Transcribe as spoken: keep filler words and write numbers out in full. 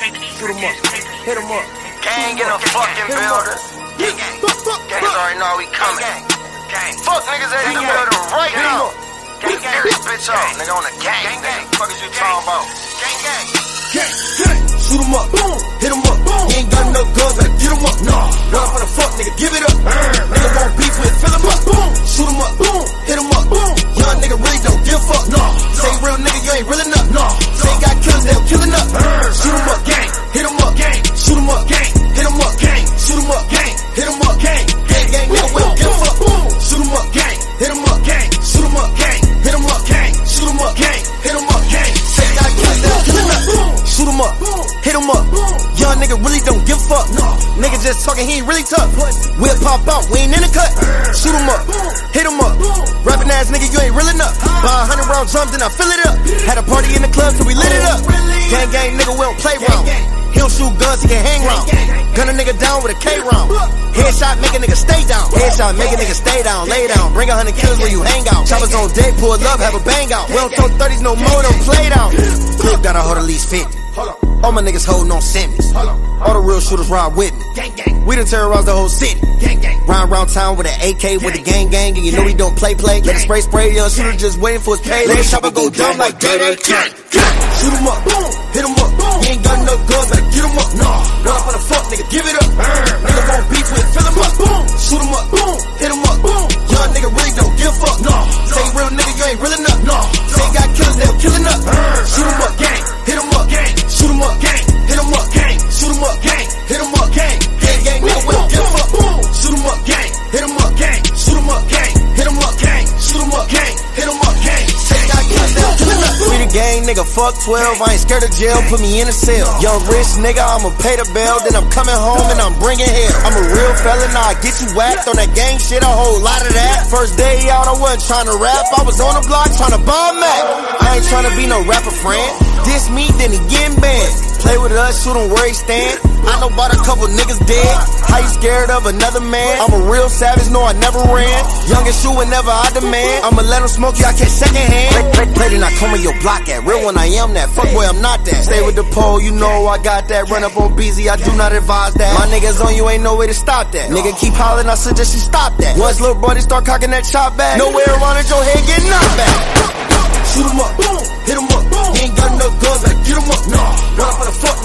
Shoot 'em up, hit 'em up. Gang in a fucking building. Gang, Gangs already know we coming. Fuck niggas in the building right now. Gang, gang, this bitch on. Nigga on the gang. Fuck is you talking about? Gang, gang. Gang, gang. Shoot 'em up, boom, hit 'em up, boom. You ain't got enough guns, better get 'em up. Nah, run for the fuck, nigga, give it up. Nigga won't beef with, fill 'em up, boom. Shoot 'em up, boom, hit 'em up, boom. Young nigga really don't give a fuck. Nah, say real nigga, you ain't really enough. Nah, say got killers, they'll kill enough. Shoot 'em up, gang, hit 'em up, gang. Shoot 'em up, gang, hit 'em up, gang. Shoot 'em up, gang, hit 'em up, gang. Gang, gang, nigga, we don't give a fuck. Shoot 'em up, gang, hit 'em up, gang. Shoot 'em up, gang, hit 'em up, gang. Shoot 'em up, gang, hit 'em up, gang. Say got killers, they'll kill enough. Shoot 'em up, hit 'em up. Young nigga really don't give a fuck. Nigga just talking, he ain't really tough. We'll pop out, we ain't in the cut. Shoot 'em up, hit 'em up. Rapping ass nigga, you ain't real enough. Buy a hundred round drums and I fill it up. Had a party in the club so we lit it up. Gang gang nigga, we don't play round. He don't shoot guns, he can hang round. Gun a nigga down with a K round. Headshot make a nigga stay down. Headshot make a nigga stay down, lay down. Bring a hundred kills where you hang out. Choppers on deck, pull up, have a bang out. We don't throw thirties no more, don't play down. Clip gotta hold at least fifty. All my niggas holding on semis. All the real shooters ride with me. We done terrorized the whole city. Ride around town with an A K with a gang gang, and you know we don't play play. Let it spray spray, young shooter just waiting for his pay. Let the chopper go dumb like day day. Shoot 'em up, hit 'em up. You ain't got enough guns, better get 'em up. Nah, run for the fuck, nigga, give it up. Nigga won't beef with, fill 'em up. Shoot 'em up, hit 'em up. Young nigga really don't give a fuck. Nah, say real nigga, you ain't real enough. Nah, say got killers, they'll kill enough. Shoot 'em up, gang, hit 'em up, gang. Shoot 'em up, gang, hit 'em up, gang. Shoot 'em up, gang, hit 'em up, gang. Gang, gang, nigga, we don't give a fuck. Shoot 'em up, gang, hit 'em up, gang. Shoot 'em up, gang, hit 'em up, gang. Shoot 'em up, gang, hit 'em up, gang. Say got killers, they'll kill enough. We the gang, nigga, fuck twelve. I ain't scared of jail, put me in a cell. Young rich nigga, I'ma pay the bill, then I'm coming home and I'm bringing hell. I'm a real fella, now I get you whacked on that gang shit, a whole lot of that. First day out, I wasn't trying to rap, I was on the block trying to bomb Mac. I ain't trying to be no rapper friend. Diss me, then he getting banned. Play with us, shoot him where he stand. I know about a couple niggas dead. How you scared of another man? I'm a real savage, no I never ran. Youngest shoe whenever I demand. I'ma let him smoke you, I catch second hand. Play, play, play then I come in your block at. Real one I am that, fuck boy I'm not that. Stay with the pole, you know I got that. Run up on B Z, I do not advise that. My niggas on you, ain't no way to stop that. Nigga keep hollering, I suggest you stop that. Once little buddy start cocking that chop back, nowhere around it, your head get knocked back. Shoot 'em up, hit 'em up. You ain't got enough guns, better get 'em up. Nah, run up for the fuck.